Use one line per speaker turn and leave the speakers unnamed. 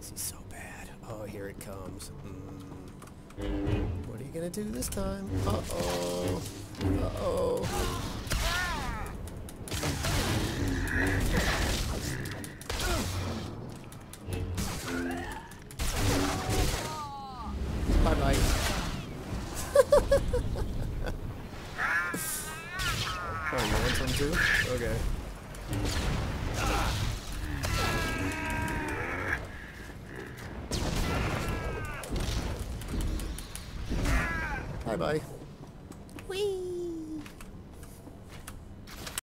This is so bad. Oh, here it comes. What are you gonna do this time? Uh-oh. Uh-oh. Bye-bye. Oh, you want some too? Okay. Bye-bye. Whee!